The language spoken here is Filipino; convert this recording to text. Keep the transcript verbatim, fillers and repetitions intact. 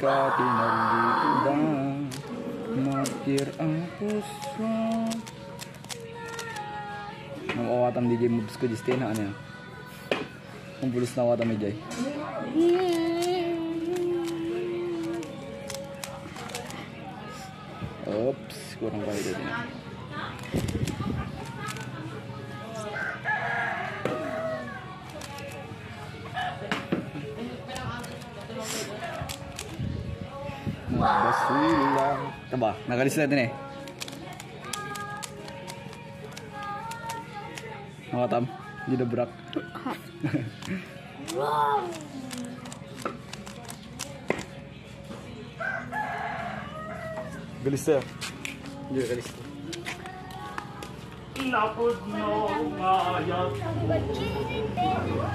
ka tinagdiudan, matir ang puso. Nang-awatam di J moves ko distin na ano yun. Kung bulos na awatam ni J. Oops, kurang kayo din. Basila. Taba, nakalis natin eh. Makatam, hindi na brak. Galis na. Hindi na galis. Inapod mo ngayat mo.